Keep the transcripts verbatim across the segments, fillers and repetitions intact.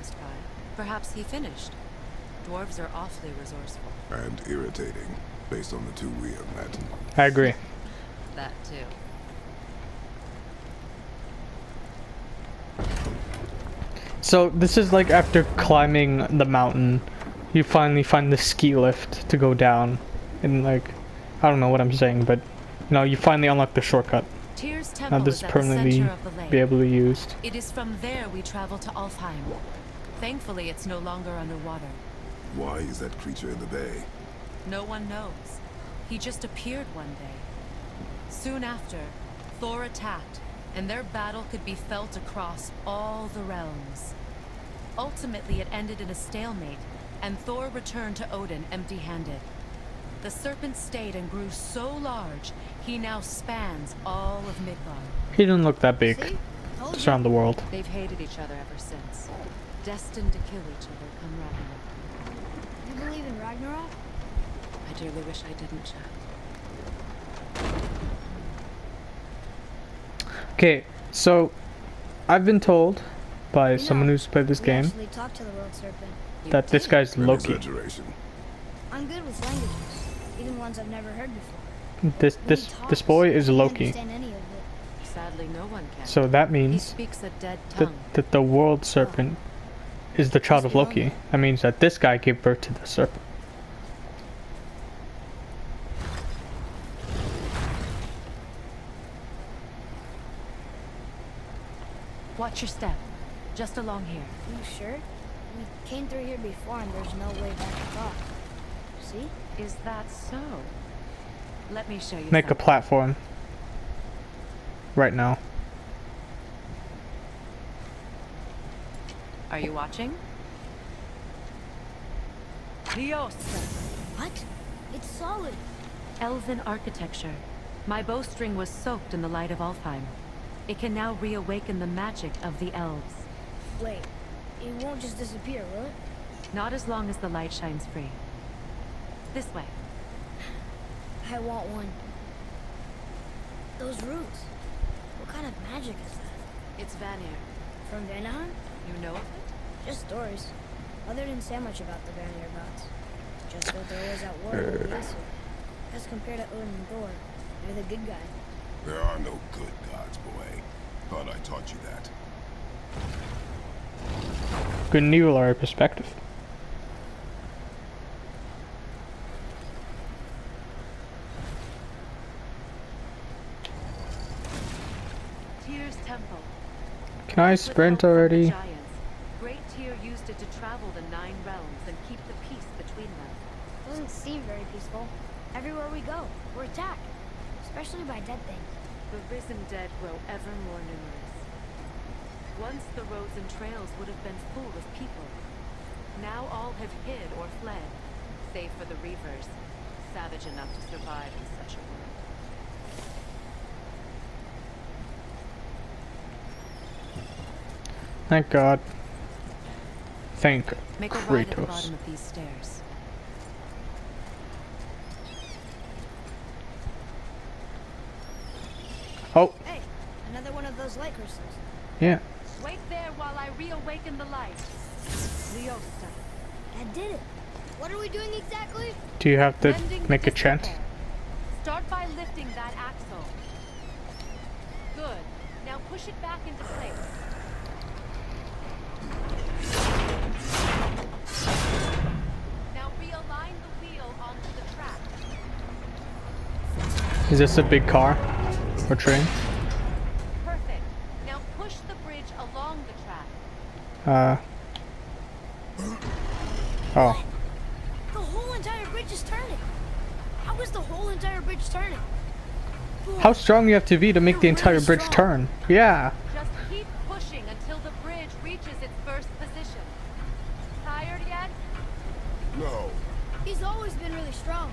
passed by. Perhaps he finished. Dwarves are awfully resourceful. And irritating, based on the two we have met. I agree. That too. So this is like after climbing the mountain, you finally find the ski lift to go down. And like, I don't know what I'm saying, but you know, you finally unlock the shortcut. Tyr's temple Now this is is at the permanently center of the lake. be able to be used. It is from there we travel to Alfheim. Thankfully, it's no longer underwater. Why is that creature in the bay? No one knows. He just appeared one day. Soon after, Thor attacked, and their battle could be felt across all the realms. Ultimately, it ended in a stalemate, and Thor returned to Odin empty-handed. The serpent stayed and grew so large, he now spans all of Midgard. He didn't look that big. See? Told Just you. around the world. They've hated each other ever since. Destined to kill each other come Ragnarok. You believe in Ragnarok? I dearly wish I didn't, Chad. Okay, so I've been told by You someone know, who's played this we game actually talked to the world serpent. You that this did? guy's An Loki. exaggeration. I'm good with languages, even ones I've never heard before. This When this he talks, this boy is I can't Loki. understand any of it. Sadly, no one can. So that He means speaks a dead that, tongue. that the world serpent is the child of Must be Loki. lonely. That means that this guy gave birth to the serpent. Watch your step. Just along here. You sure? We came through here before and there's no way back across. See? Is that so? Let me show you Make a something. platform. Right now. Are you watching? Liosta. What? It's solid. Elven architecture. My bowstring was soaked in the light of Alfheim. It can now reawaken the magic of the elves. Wait, it won't just disappear, will it? Not as long as the light shines free. This way. I want one. Those roots. What kind of magic is that? It's Vanir. From Vanaheim? You know of it? Just stories. Mother didn't say much about the Vanir gods. Just what there was at war with the Aesir. As compared to Odin and Thor, they're the good guy. There are no good gods, boy. Thought I taught you that. Good and evil are a perspective. Tyr's temple. Can I With sprint help from the already? giants, Great Tyr used it to travel the nine realms and keep the peace between them. Doesn't seem very peaceful. Everywhere we go, we're attacked. Especially by dead things. The risen dead grow ever more numerous. Once the roads and trails would have been full of people. Now all have hid or fled, save for the Reavers, savage enough to survive in such a world. Thank God. Thank Make a right at the Kratos. bottom of these stairs. Oh, Hey, another one of those light crystals. yeah. Wait there while I reawaken the light. Leosta. That did it. What are we doing exactly? Do you have to Mending make a disrepair. chant? Start by lifting that axle. Good. Now push it back into place. Now realign the wheel onto the track. Is this a big car or train? Perfect. Now push the bridge along the track. Uh. Oh, The whole entire bridge is turning. How is the whole entire bridge turning? how strong you have to be to make the You're entire really bridge strong. turn? Yeah. Just keep pushing until the bridge reaches its first position. Tired yet? No. He's always been really strong.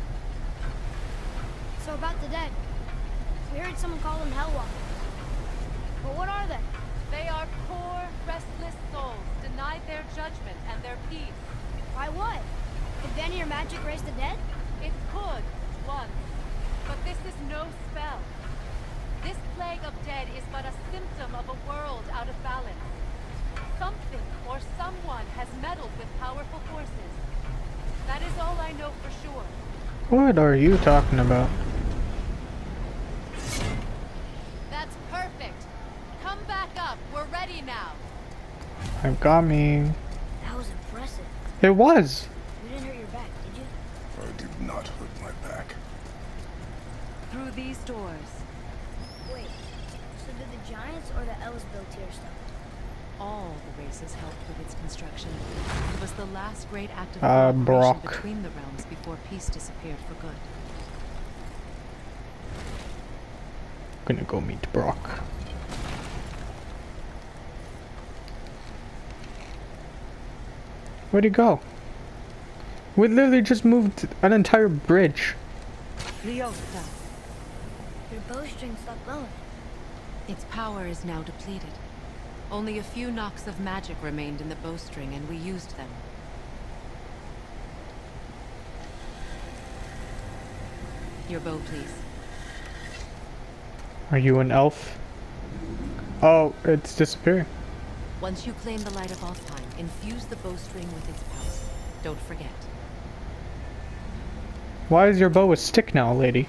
So about the dead. We heard someone call them Hellwalkers. But what are they? They are poor, restless souls, denied their judgment and their peace. Why what? Could Vanir magic raise the dead? It could, once. But this is no spell. This plague of dead is but a symptom of a world out of balance. Something or someone has meddled with powerful forces. That is all I know for sure. What are you talking about? That's perfect. Come back up. We're ready now. I've got me. That was impressive. It was. You didn't hurt your back, did you? I did not hurt my back. Through these doors. Wait, so did the Giants or the elves build here stuff? All the races helped with its construction. It was the last great act of Uh, cooperation Brock. between the realms before peace disappeared for good. Gonna go meet Brock. Where'd he go? We literally just moved an entire bridge. Leota. Your bowstring stopped glowing. Its power is now depleted. Only a few knocks of magic remained in the bowstring, and we used them. Your bow, please. Are you an elf? Oh, it's disappearing. Once you claim the Light of Alfheim, infuse the bowstring with its power. Don't forget. Why is your bow a stick now, lady?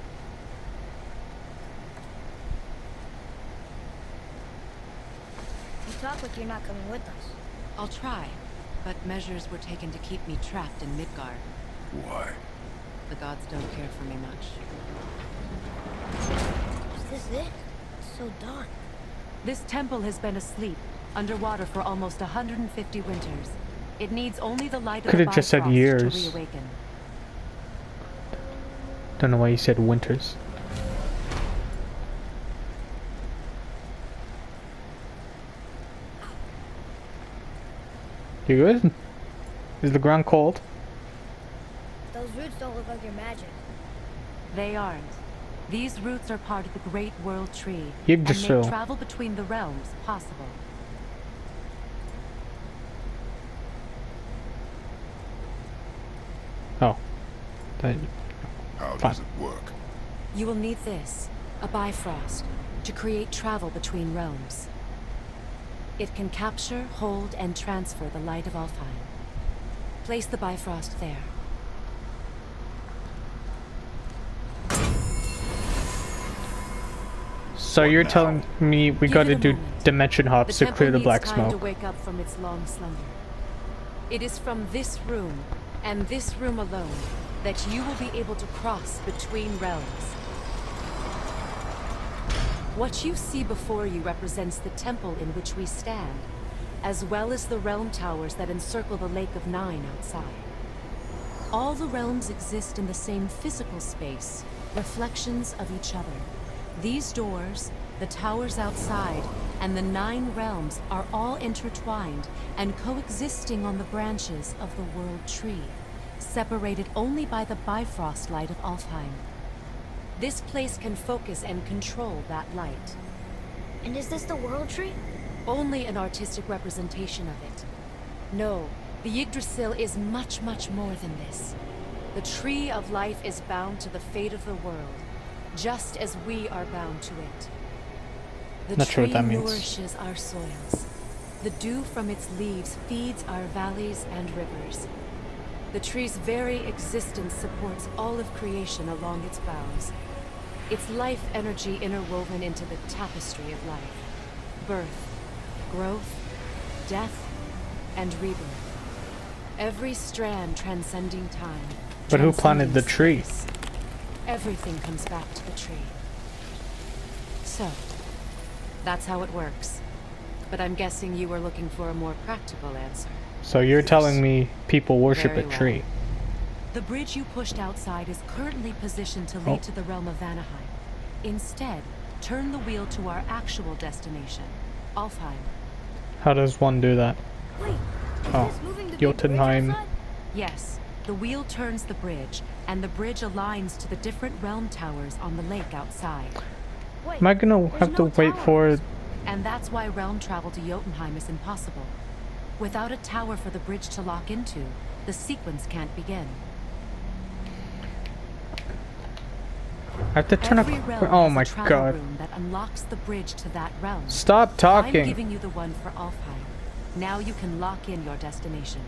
You talk like you're not coming with us. I'll try, but measures were taken to keep me trapped in Midgard. Why? The gods don't care for me much. Is this it? It's so dark. This temple has been asleep, underwater for almost one hundred fifty winters. It needs only the light of the Could've just said Bifrost years. to reawaken. Don't know why you said winters. You good? Is the ground cold? Those roots don't look like your magic. They aren't. These roots are part of the Great World Tree, and Yggdrasil. make travel between the realms possible. Oh. That, How Fine. does it work? You will need this, a Bifrost, to create travel between realms. It can capture, hold, and transfer the light of Alfheim. Place the Bifrost there. so What you're now? telling me we Give gotta it a do moment. dimension hops to temple clear the needs black time smoke. to wake up from its long slumber. It is from this room, and this room alone, that you will be able to cross between realms. What you see before you represents the temple in which we stand, as well as the realm towers that encircle the Lake of Nine outside. All the realms exist in the same physical space, reflections of each other. These doors, the towers outside, and the nine realms are all intertwined and coexisting on the branches of the World Tree, separated only by the Bifrost light of Alfheim. This place can focus and control that light. And is this the World Tree? Only an artistic representation of it. No, the Yggdrasil is much, much more than this. The Tree of Life is bound to the fate of the world, just as we are bound to it. The Not sure tree what that means. nourishes our soils. The dew from its leaves feeds our valleys and rivers. The tree's very existence supports all of creation along its boughs. Its life energy interwoven into the tapestry of life. Birth, growth, death, and rebirth. Every strand transcending time. But who planted the transcending tree? space. Everything comes back to the tree. So, that's how it works. But I'm guessing you were looking for a more practical answer. So you're telling me people worship Very a well. tree? The bridge you pushed outside is currently positioned to lead Oh. to the realm of Vanaheim. Instead, turn the wheel to our actual destination, Alfheim. How does one do that? Wait, is Oh, this moving the big bridge Jotunheim. outside? Yes, the wheel turns the bridge, and the bridge aligns to the different realm towers on the lake outside. Wait, Am I gonna there's have to no wait for... towers. And that's why realm travel to Jotunheim is impossible. Without a tower for the bridge to lock into, the sequence can't begin. I have to turn Every up... realm Oh has my a travel god. room that unlocks the bridge to that realm. Stop I'm talking. giving you the one for Alfheim. Now you can lock in your destination.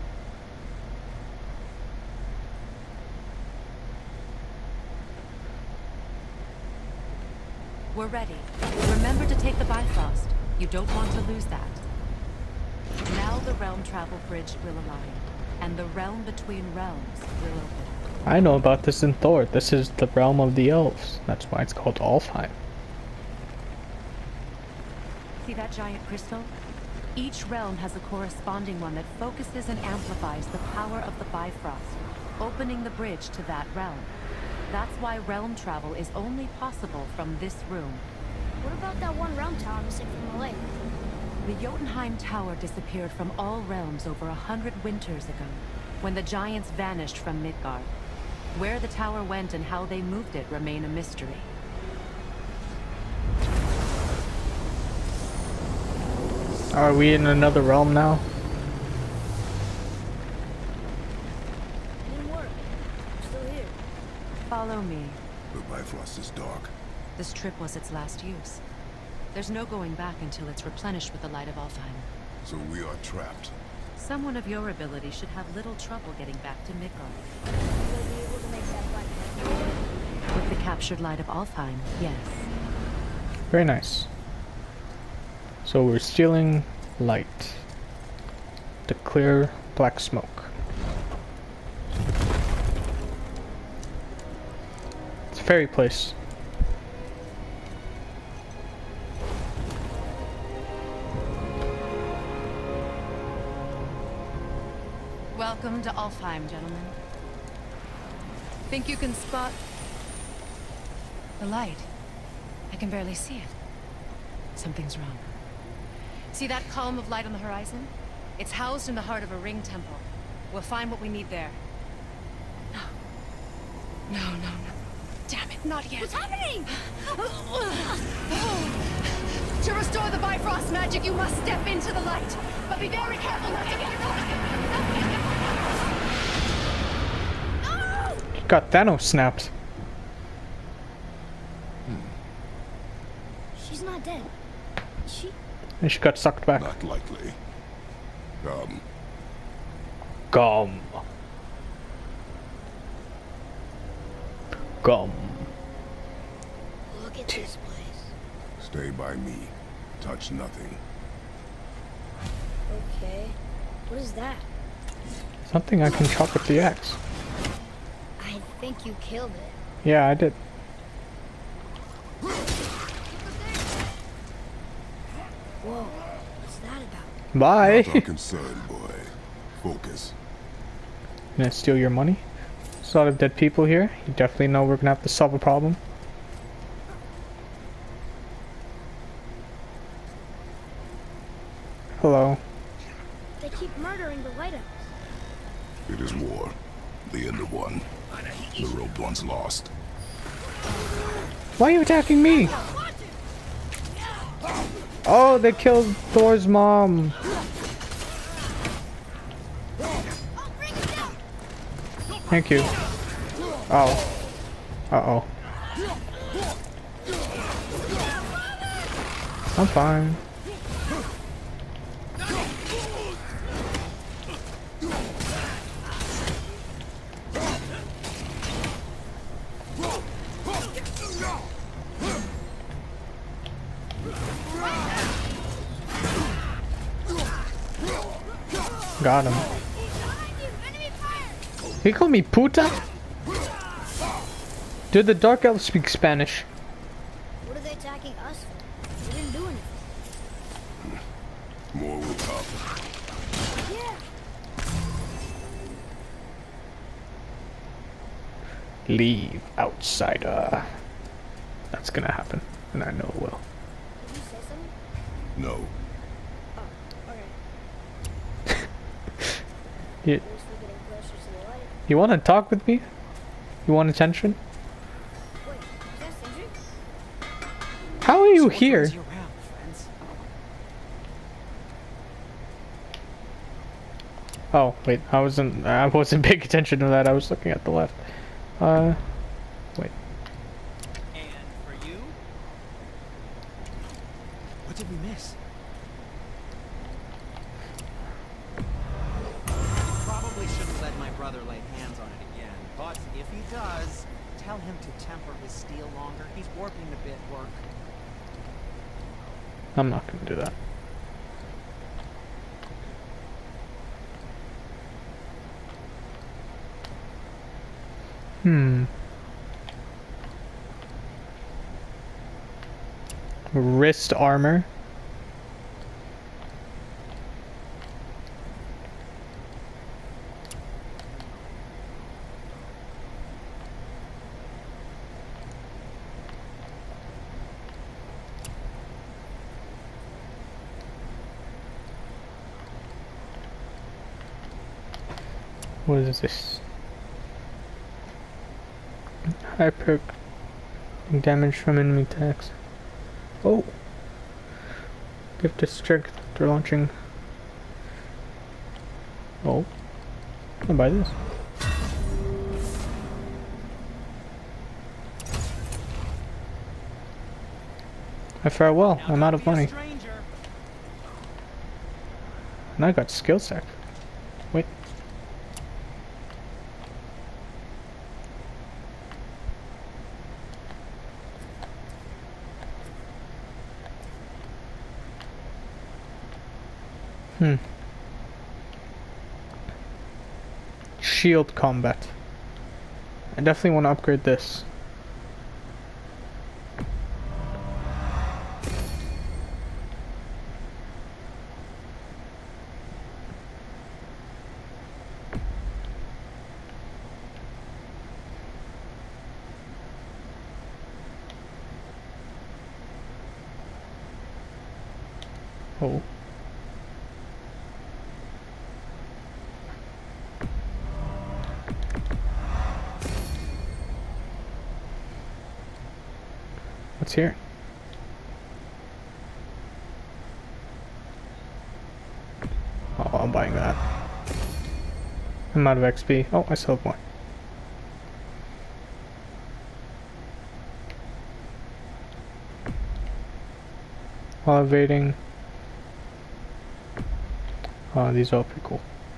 We're ready. Remember to take the Bifrost. You don't want to lose that. Now the realm travel bridge will align, and the realm between realms will open. I know about this in Thor. This is the realm of the elves. That's why it's called Alfheim. See that giant crystal? Each realm has a corresponding one that focuses and amplifies the power of the Bifrost, opening the bridge to that realm. That's why realm travel is only possible from this room. What about that one realm tower missing from the lake? The Jotunheim Tower disappeared from all realms over a hundred winters ago, when the giants vanished from Midgard. Where the tower went and how they moved it remain a mystery. Are we in another realm now? It didn't work. I'm still here. Follow me. The Bifrost is dark. This trip was its last use. There's no going back until it's replenished with the light of Alfheim. So we are trapped. Someone of your ability should have little trouble getting back to Midgard. We'll be able to make that black light. With the captured light of Alfheim, yes. Very nice. So we're stealing light to clear black smoke. It's a fairy place. Welcome to Alfheim, gentlemen. Think you can spot the light? I can barely see it. Something's wrong. See that column of light on the horizon? It's housed in the heart of a ring temple. We'll find what we need there. No. No, no, no. Damn it, not yet. What's happening? To restore the Bifrost magic, you must step into the light. But be very careful not to get No! Got Thanos snapped. She's not dead. Is she? And she got sucked back. Not likely. Um, Gum. Gum. Look at this place. stay by me. Touch nothing. Okay. What is that? Something I can chop with the axe. I think you killed it. Yeah, I did. Whoa. What's that about? Bye. Not our concern, boy. Focus. Gonna steal your money? There's a lot of dead people here. You definitely know we're gonna have to solve a problem. Hello. They keep murdering the White Elves. It is war. The end of one. The rope once lost. Why are you attacking me? Oh, they killed Thor's mom. Thank you. Oh. Uh-oh. I'm fine. Got him. He called me puta? Dude, the Dark Elves speak Spanish. What are they attacking us for? We didn't do anything. More will come. Yeah. Leave, outsider. That's gonna happen, and I know it will. Did you say something? No. Oh, okay. You, At least we're getting closer to the light. you wanna talk with me? You want attention? Wait, is that Sindri? How are you here? Oh, wait, I wasn't, I wasn't paying attention to that, I was looking at the left. Uh, wait. And for you? What did we miss? brother lay hands on it again. But if he does, tell him to temper his steel longer. He's warping the bit work. I'm not gonna do that. Hmm. Wrist armor. What is this? High perk. Damage from enemy attacks. Oh! Give the strength after launching. Oh. I'll buy this. I fare well. I'm out of money. And I got skill sack. Wait. Hmm. Shield combat. I definitely want to upgrade this. Oh. What's here? Oh, I'm buying that. I'm out of X P. Oh, I still have more. While evading. Oh, these are all pretty cool.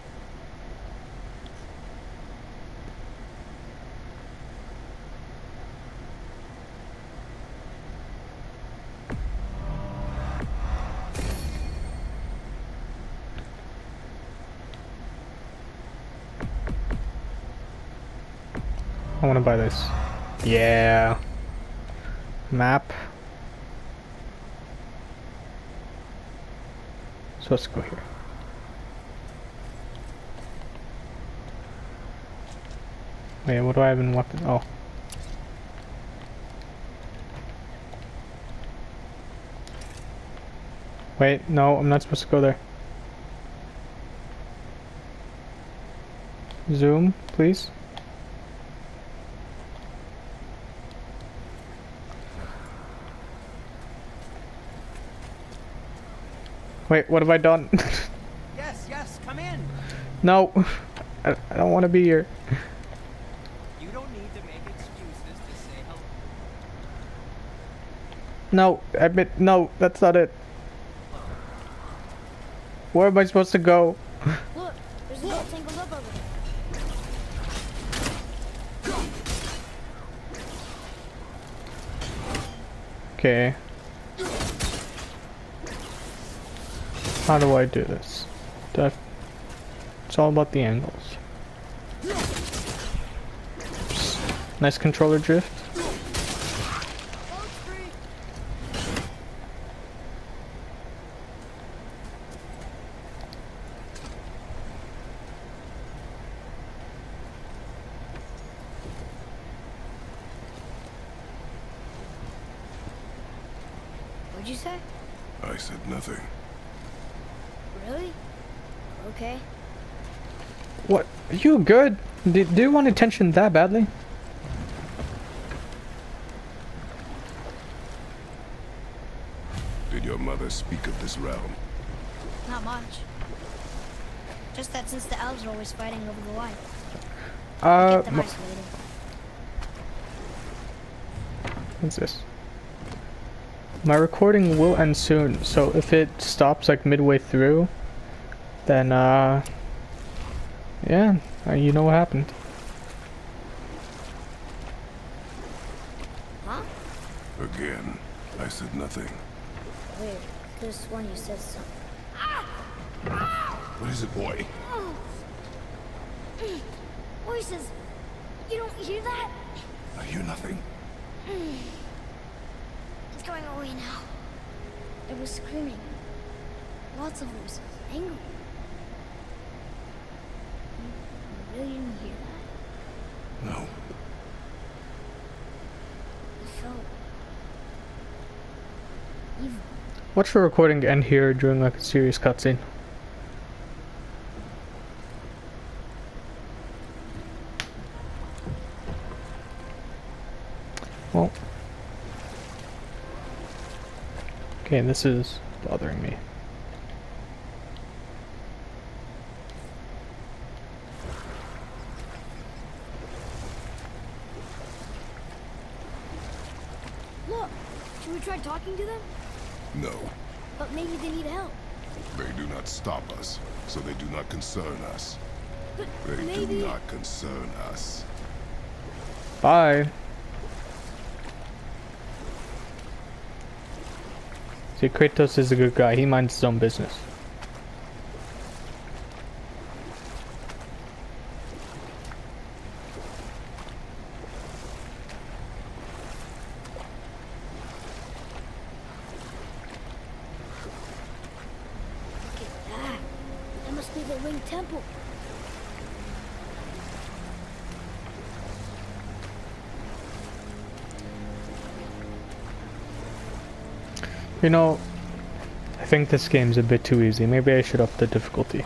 I want to buy this. Yeah. Map. So let's go here. Wait, what do I have in weapon? Oh. Wait, no, I'm not supposed to go there. Zoom, please. Wait, what have I done? Yes, yes, come in. No, I, I don't want to be here. You don't need to make excuses to say hello. No, admit, no, that's not it. Where am I supposed to go? Look, there's a little tangled up over there. Okay. How do I do this? Do I, it's all about the angles. Oops. Nice controller drift. What'd you say? I said nothing. Really? Okay. What? Are you good? Do, do you want attention that badly? Did your mother speak of this realm? Not much. Just that since the elves are always fighting over the light, Uh, keep them mo- isolated. what's this? My recording will end soon, so if it stops like midway through, then uh, yeah, Uh, you know what happened. Huh? Again, I said nothing. Weird. Could've sworn you said something. What is it, boy? Voices! You don't hear that? I hear nothing. It's going away now. It was screaming. Lots of voices. Angry. You really didn't hear that? No. It felt evil. Watch the recording end here during like a serious cutscene. Well. Okay, this is bothering me. Look! Should we try talking to them? No. But maybe they need help. They do not stop us, so they do not concern us. But They maybe... do not concern us. Bye. See, Kratos is a good guy. He minds his own business. Look at that. That must be the Winged Temple. You know, I think this game's a bit too easy. Maybe I should up the difficulty.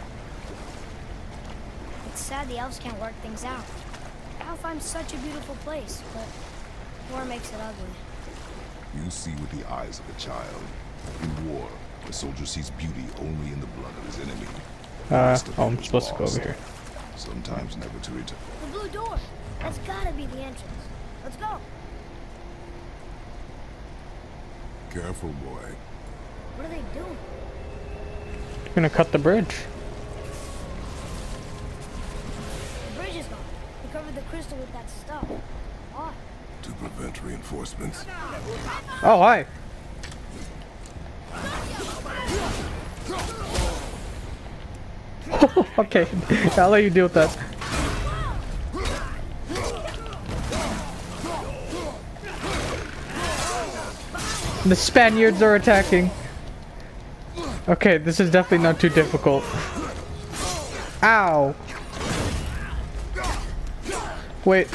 It's sad the elves can't work things out. Alfheim's such a beautiful place, but war makes it ugly. You see with the eyes of a child. In war, the soldier sees beauty only in the blood of his enemy. The Uh, rest of oh, it I'm is supposed to go lost, over here. Sometimes never to return. The blue door! That's gotta be the entrance. Let's go! Careful, boy. What are they doing? You're gonna cut the bridge. The bridge is gone. They covered the crystal with that stuff. Why? To prevent reinforcements. Oh, hi. Okay, I'll let you deal with that. The Spaniards are attacking. Okay, this is definitely not too difficult. Ow. Wait.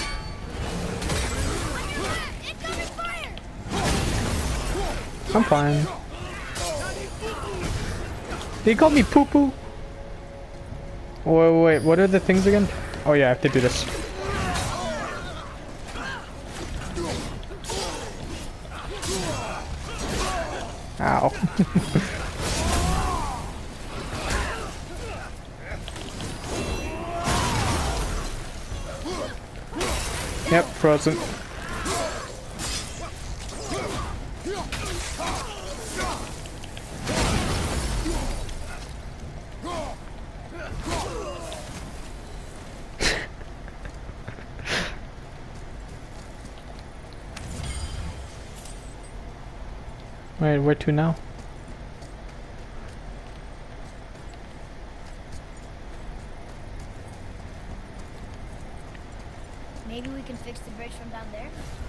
I'm fine. Did he call me poo poo? Wait, wait, what are the things again? Oh yeah, I have to do this. Ow. Yep, frozen. Wait, where to now? Maybe we can fix the bridge from down there?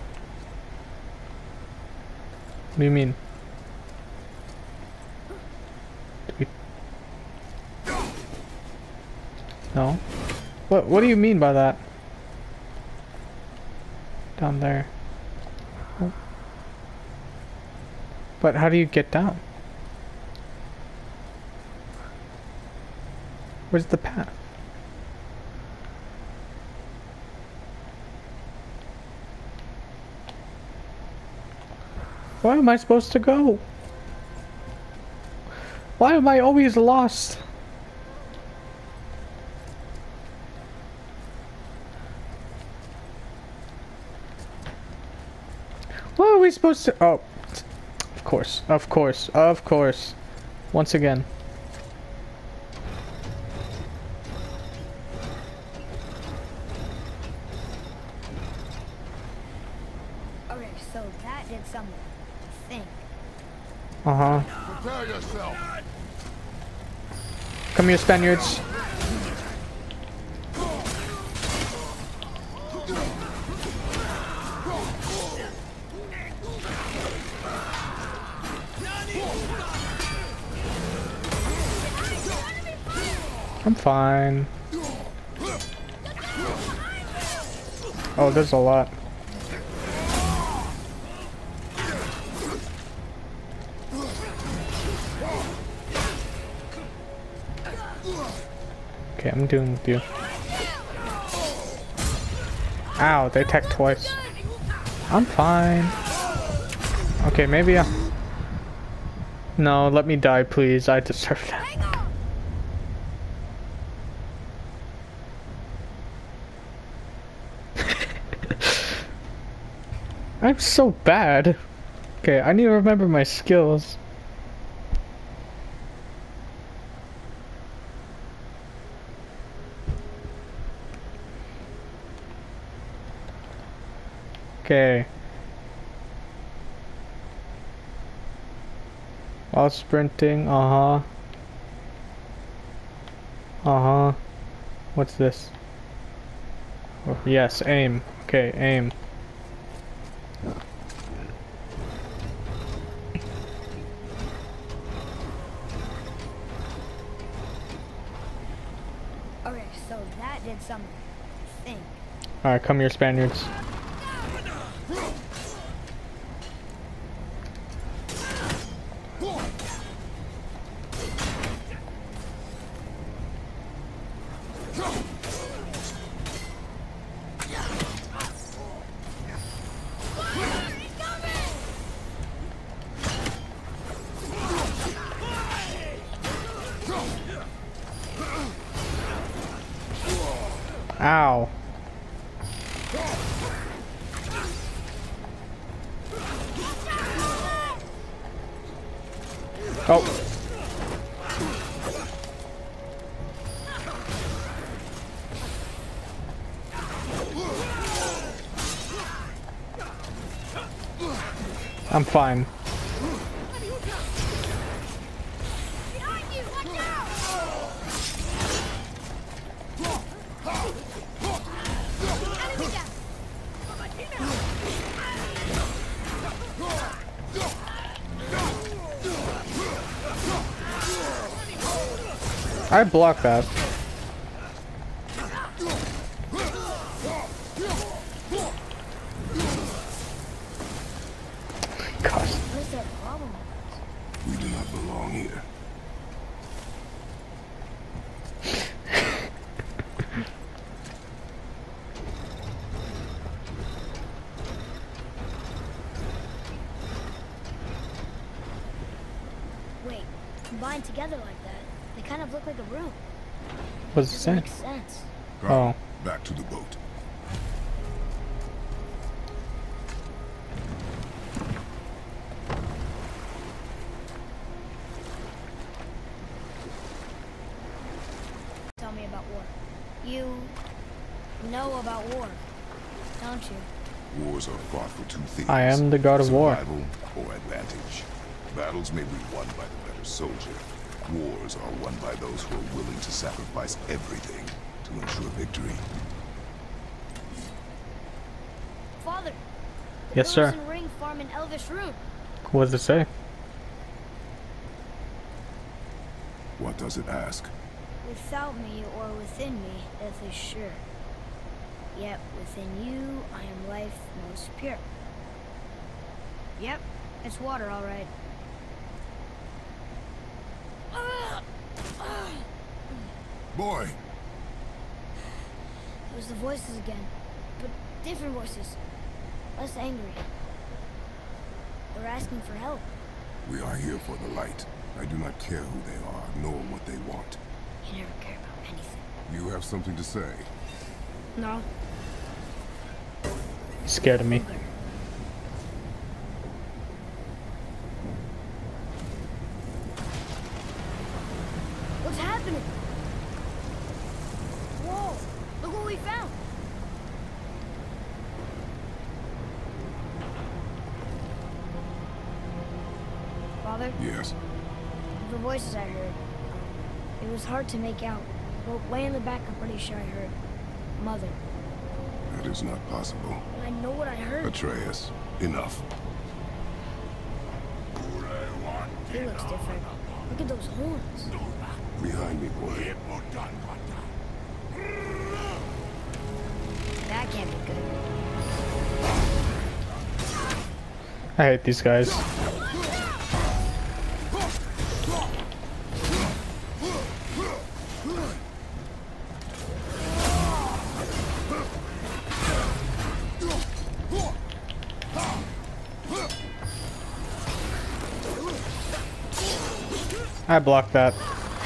What do you mean? Do we... No? What, what do you mean by that? Down there. Oh. But how do you get down? Where's the path? Where am I supposed to go? Why am I always lost? What are we supposed to... Oh, of course, of course, of course. Once again. Okay, so that did something. I think. Uh-huh. Prepare yourself. Come here, Spaniards. I'm fine. Oh, there's a lot. Okay, I'm doing with you. Ow, they attacked twice. I'm fine. Okay, maybe I... No, let me die, please. I deserve that. I'm so bad. Okay, I need to remember my skills. Okay. While sprinting, uh-huh. Uh-huh. What's this? Oh, yes, aim. Okay, aim. Okay, so that did something. I think. Alright, come here, Spaniards. Ow. Oh. I'm fine. I blocked that. Gosh. What is their problem? We do not belong here. Wait, combined together like that, they kind of look like a room. What's it Doesn't say? make sense. Oh. Back to the boat. Tell me about war. You know about war, don't you? Wars are fought for two things. I am the god of war. Survival or advantage. Battles may be won by the better soldier. Wars are won by those who are willing to sacrifice everything to ensure victory. Father! The Yes, sir. Millicent Ring farm in Elvish Rune. What does it say? What does it ask? Without me or within me, death is sure. Yet within you, I am life most pure. Yep, it's water, all right. Boy! It was the voices again, but different voices. Less angry. They were asking for help. We are here for the light. I do not care who they are, nor what they want. You never care about anything. You have something to say? No. Scared of me. What's happening? Whoa! Look what we found! Father? Yes. The voices I heard, it was hard to make out. But way in the back, I'm pretty sure I heard Mother. That is not possible. And I know what I heard. Atreus, enough. He looks different. Look at those horns. Behind me, boy. That can't be good. I hate these guys. I blocked that.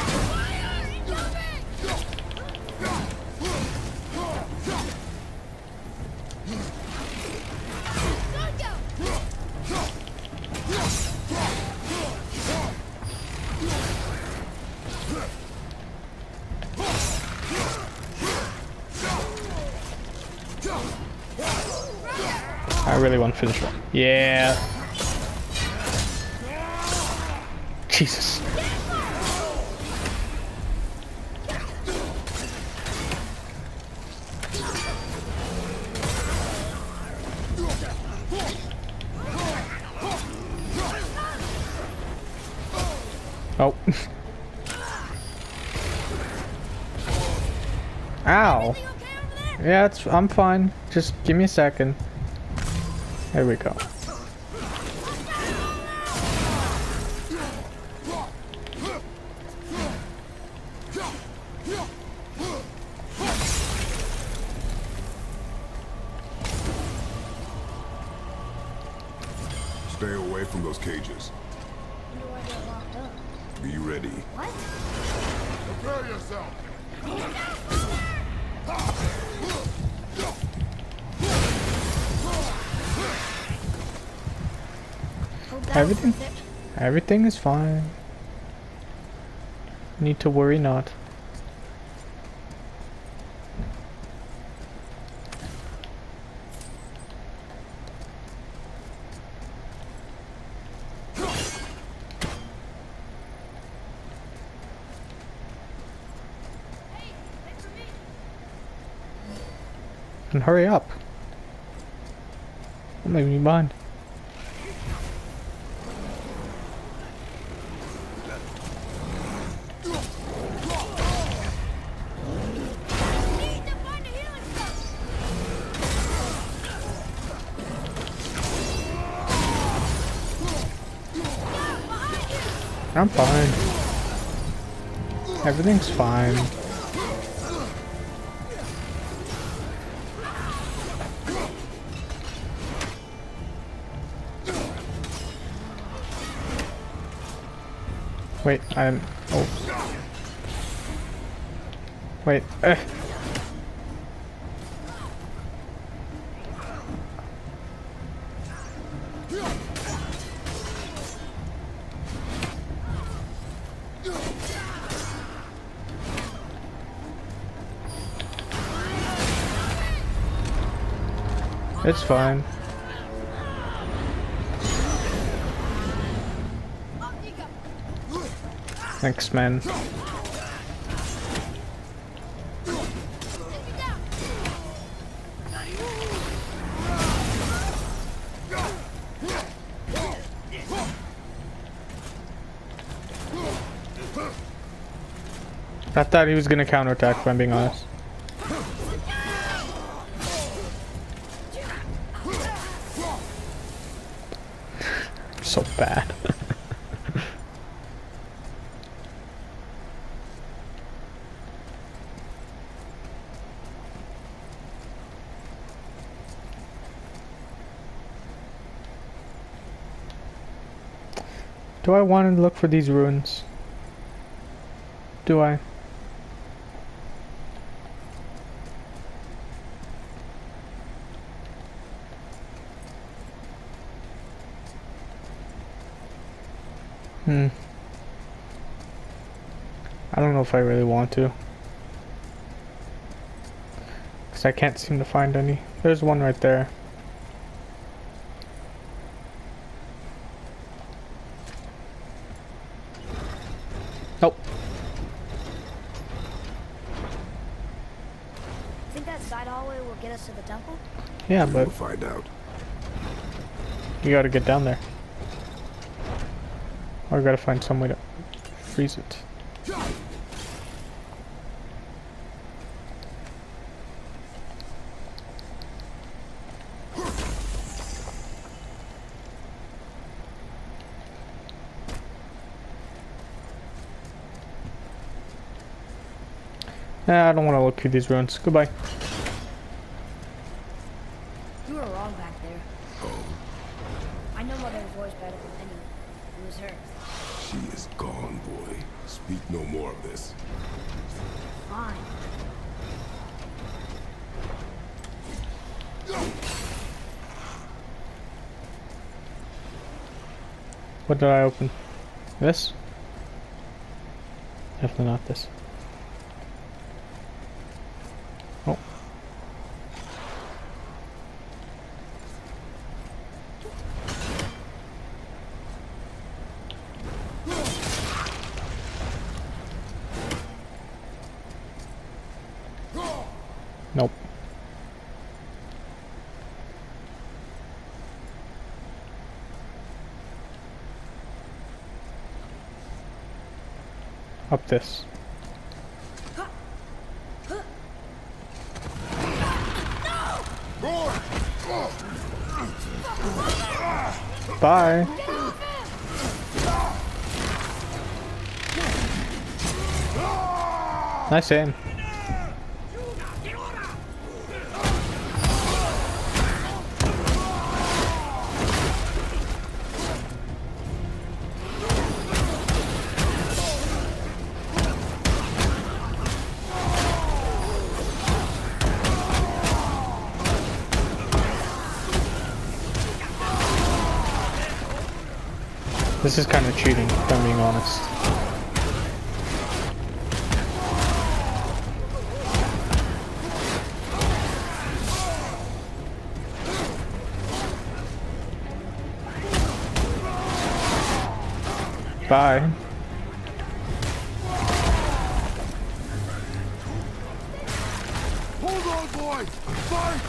I really want to finish one. Yeah. Jesus. Oh. Ow. Yeah, it's, I'm fine. Just give me a second. There we go. Stay away from those cages. Wonder why they're locked up. Be ready. What? Prepare yourself. Hope that Everything, was it. everything is fine. Need to worry not. And hurry up. Don't make me mind. I'm fine. Everything's fine. Wait, I'm... Oh. Wait, eh. It's fine. Thanks, man. I thought he was gonna counterattack, if I'm being honest. So bad. Do I want to look for these ruins? Do I? Hmm. I don't know if I really want to. Because I can't seem to find any. There's one right there. get us to the temple? Yeah, We'll but find out. you gotta get down there. Or I gotta find some way to freeze it. Nah, I don't want to look through these ruins. Goodbye. You were wrong back there. Oh, I know Mother's voice better than anyone. It was her. she is gone, boy. Speak no more of this. Fine. What did I open? This? Definitely not this. Oh. Nope. Up this. Bye. Nice aim. This is kind of cheating, if I'm being honest. Bye. Hold on, boy! Fight!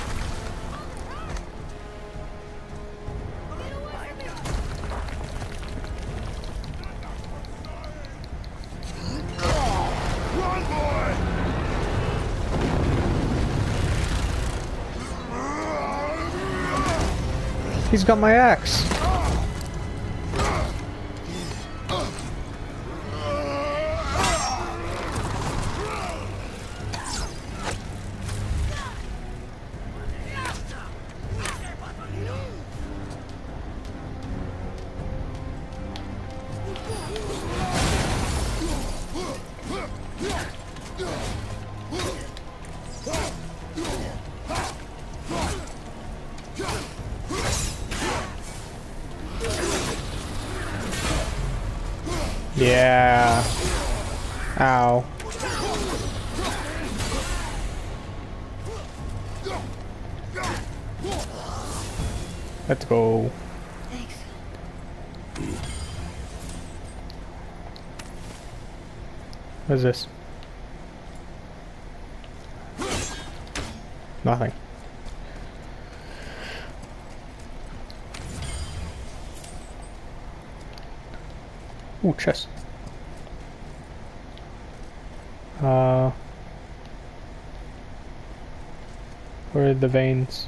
Run, boy! He's got my axe. Yeah. Ow. Let's go. Thanks. What is this? Nothing. Ooh, chest. Uh, where are the veins?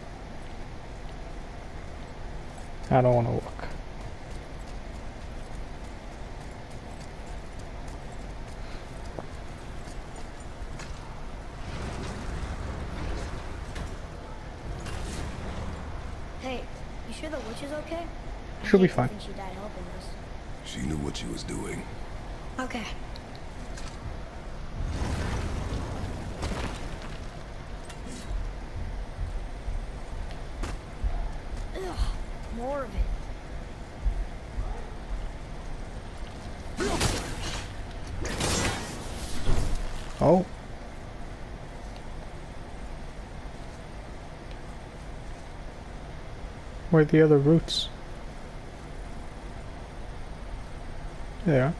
I don't want to look. Hey, you sure the witch is okay? I She'll be hate to fine. think she died helping us. She knew what she was doing. Okay. Ugh, more of it. Oh. Where are the other roots? There.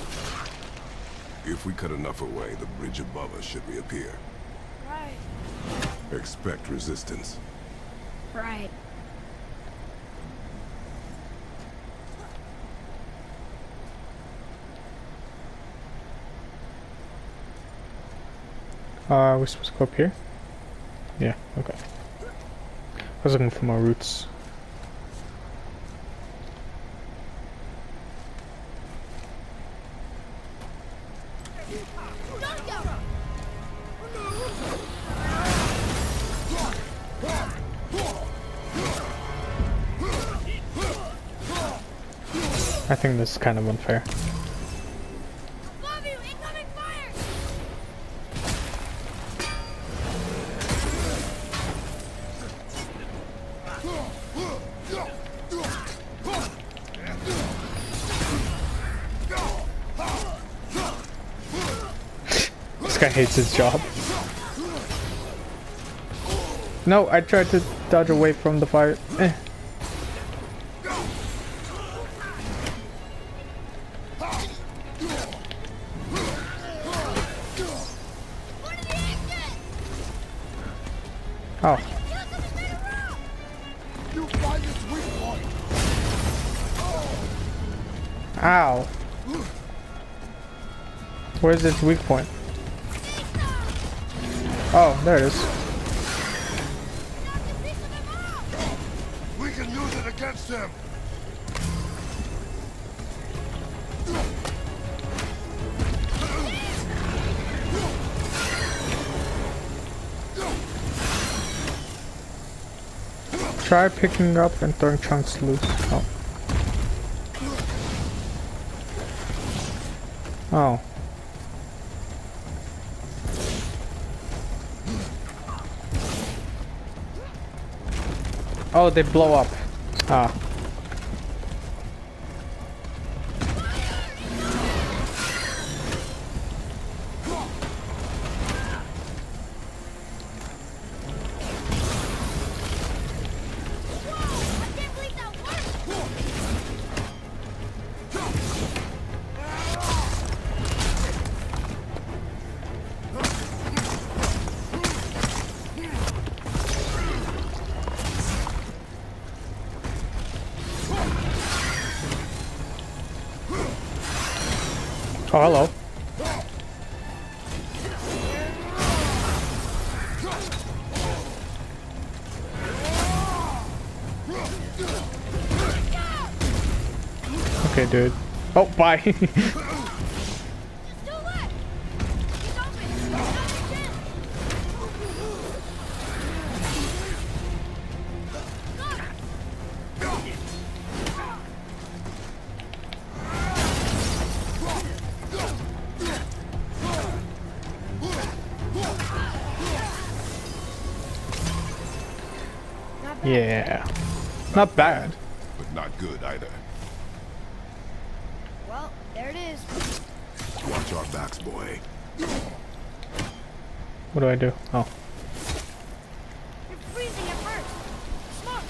If we cut enough away, the bridge above us should reappear. Right. Expect resistance. Right. Uh, we're supposed to go up here? Yeah, okay. I was looking for more roots. I think this is kind of unfair. Above you, incoming fire! This guy hates his job. No, I tried to dodge away from the fire. Eh. Oh. Ow. Where's its weak point? Oh, there it is. We can use it against him. Try picking up and throwing chunks loose. Oh. Oh. Oh, they blow up. Ah. Oh, hello. Okay, dude. Oh, bye. Yeah. Not bad. But not good either. Well, there it is. Watch our backs, boy. What do I do? Oh. You're freezing at first. Smoke!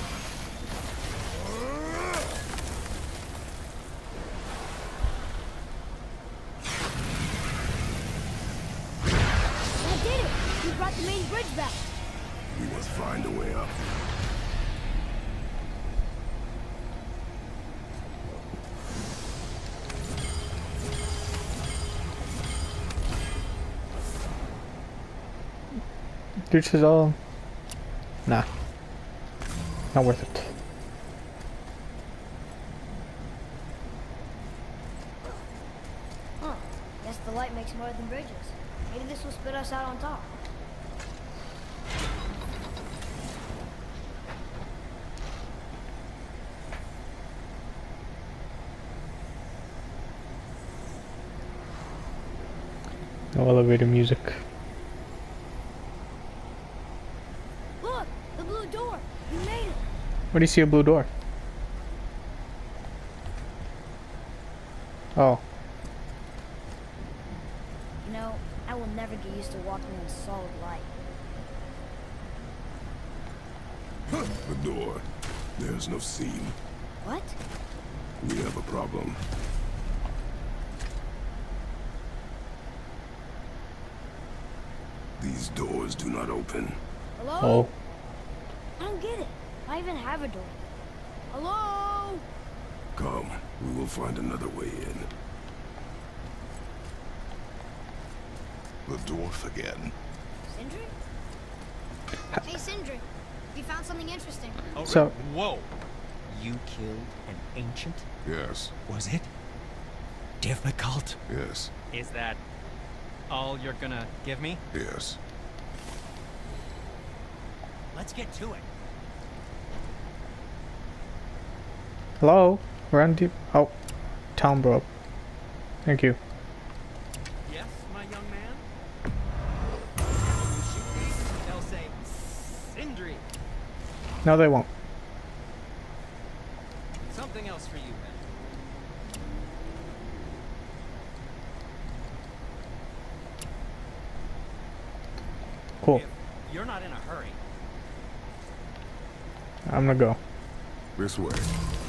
I did it! You brought the main bridge back. We must find a way up. This is all. Nah. Not worth it. Huh. Guess the light makes more than bridges. Maybe this will spit us out on top. No elevator music. Look! The blue door! We made it! Where do you see a blue door? Oh. You know, I will never get used to walking in solid light. The door. There's no seam. What? We have a problem. These doors do not open. Hello? Oh. I don't get it. I even have a door. Hello? Come, we will find another way in. The dwarf again. Sindri? Hey, Sindri. We found something interesting. Oh, So- whoa. You killed an ancient? Yes, Was it difficult? yes, Is that all you're gonna give me? yes. Let's get to it. Hello? Run deep. Oh. Town bro. Thank you. Yes, my young man? When you shoot these, they'll say, Sindri. No, they won't. Something else for you, then. Cool. If you're not in a hurry, I'm gonna go. This way.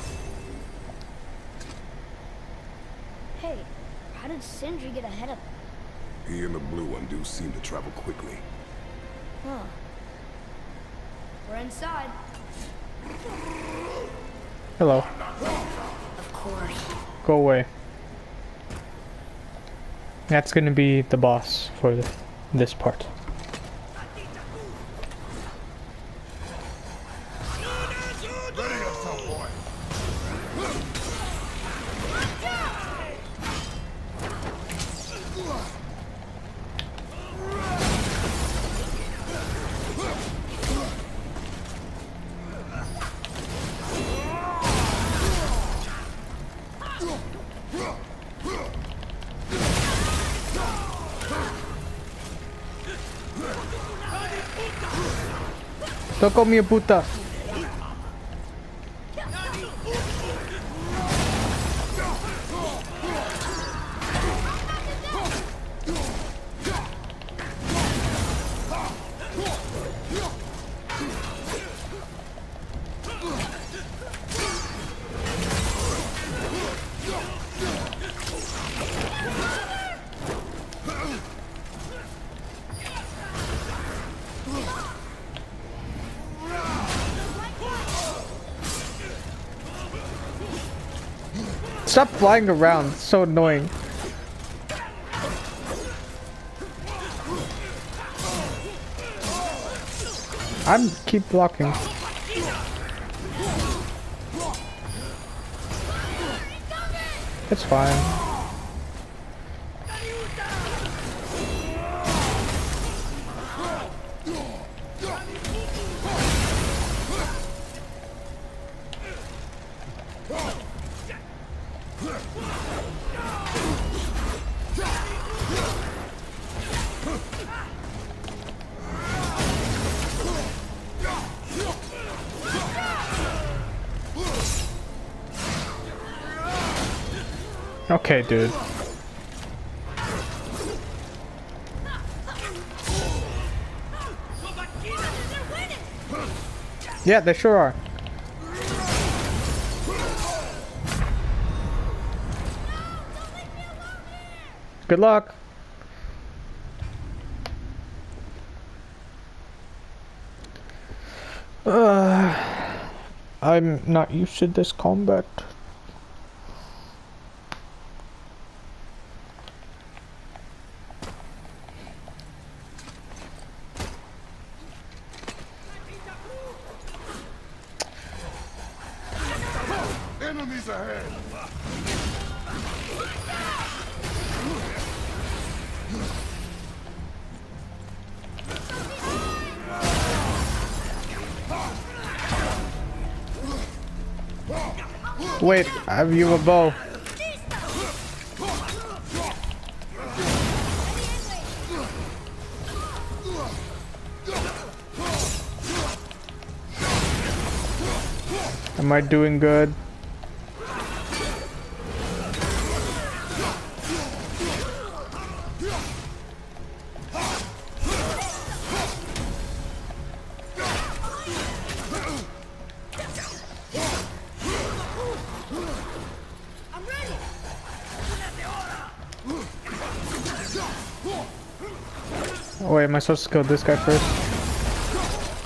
Hey, how did Sindri get ahead of them? He and the blue one do seem to travel quickly. Huh. We're inside. Hello. Of course. Go away. That's gonna be the boss for the, this part. Ready up, some boy. Toco mi puta. Stop flying around, it's so annoying. I'm keep blocking. It's fine. Okay, dude. Yeah, they sure are. Good luck. Uh, I'm not used to this combat. Enemies ahead! Wait, have you a bow? Am I doing good? Oh wait, am I supposed to kill this guy first?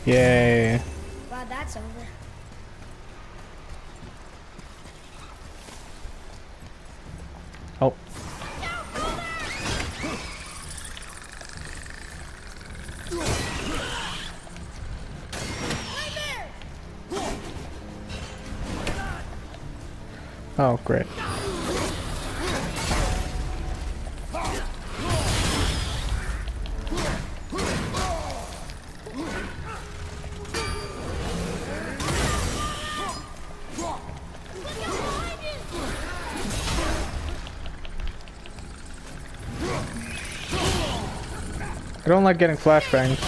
Yay. Glad that's over. Oh. Oh, great. I don't like getting flashbanged.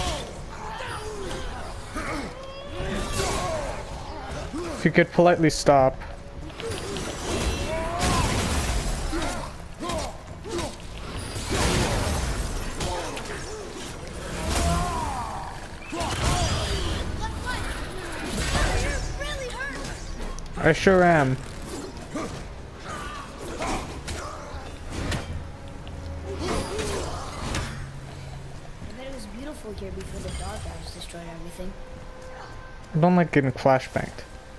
If you could politely stop. I sure am. Here before the dog guys destroyed everything. I don't like getting flashbanged.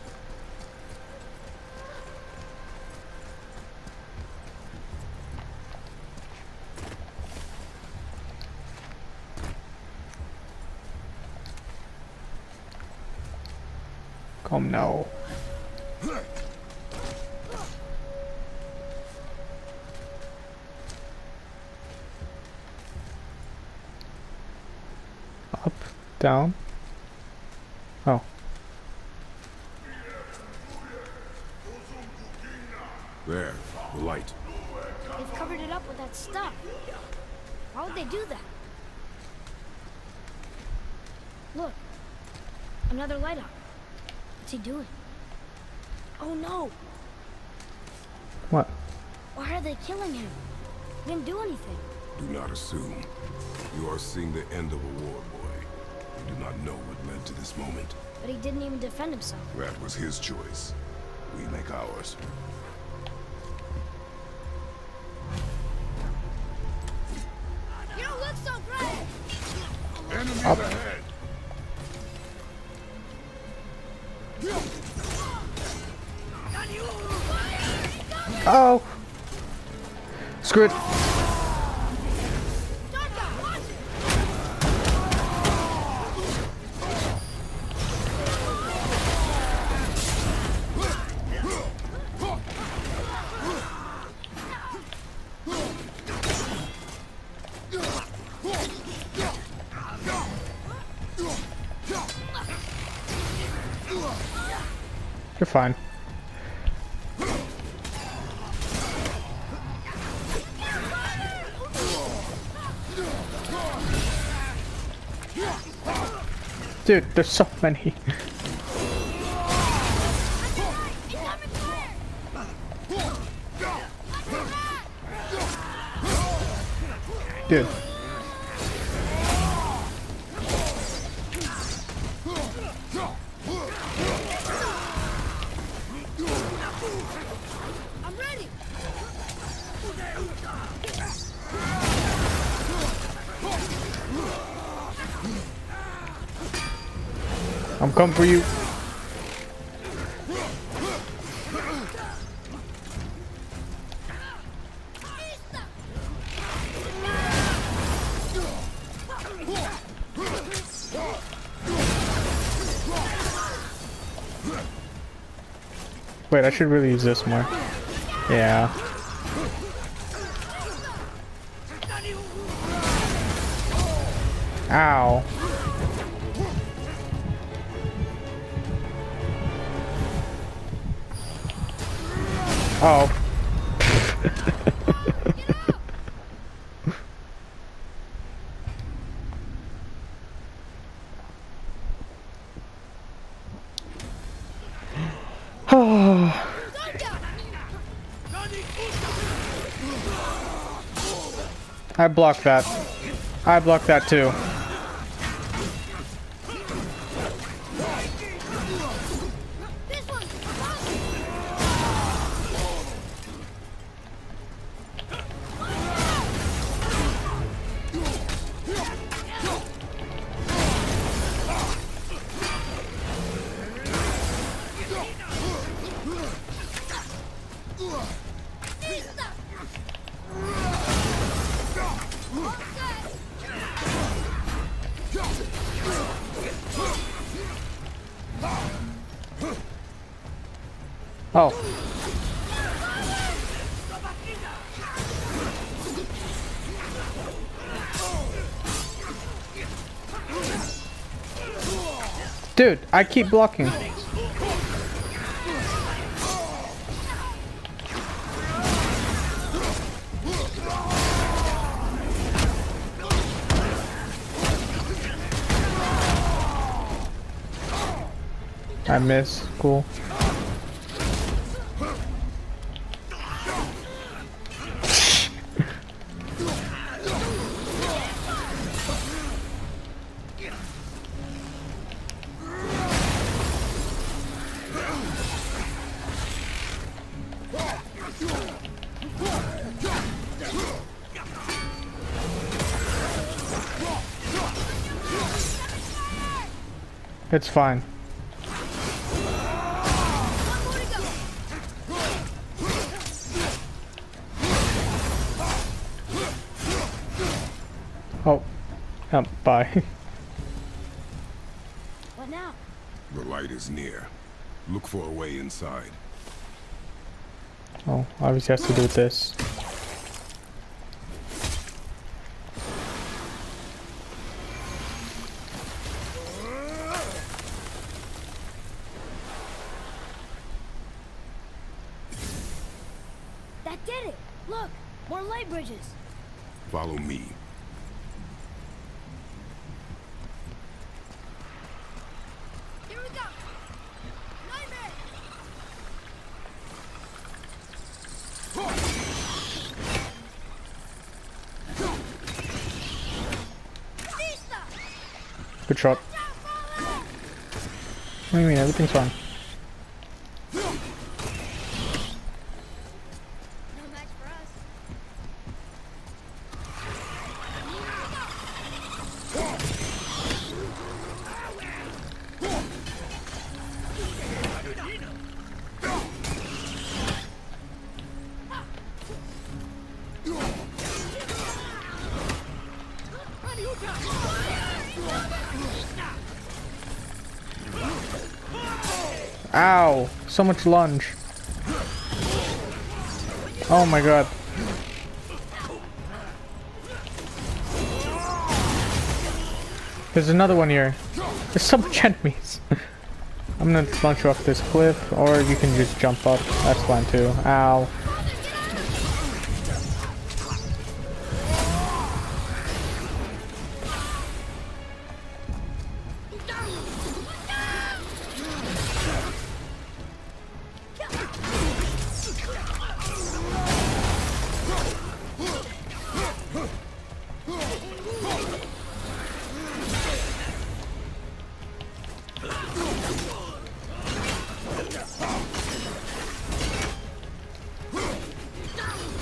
Come now. Up, down. Oh. There, the light. They've covered it up with that stuff. Why would they do that? Look. Another light up. What's he doing? Oh no! What? Why are they killing him? He didn't do anything. Do not assume. You are seeing the end of a war, boy. You do not know what led to this moment. But he didn't even defend himself. That was his choice. We make ours. You don't look so brave! Enemies Up. ahead! Oh! Screw it. You're fine. Dude, there's so many. Dude. I'm ready! I'm coming for you. Wait, I should really use this more. Yeah. Ow. Oh. I blocked that. I blocked that too. Oh. Dude, I keep blocking. I miss. Cool. It's fine. Oh, um, bye. What now? The light is near. Look for a way inside. Oh, obviously has to do with this. That did it! Look! More light bridges! Follow me. Here we go! Nightmare! Good shot. What do you mean? Everything's fine. No match for us. Ow! So much lunge. Oh my god. There's another one here. There's so much enemies. I'm gonna launch you off this cliff, or you can just jump up. That's fine too. Ow.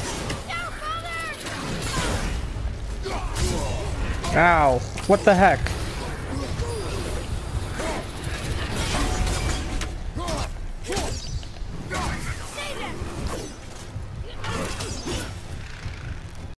Ow. What the heck?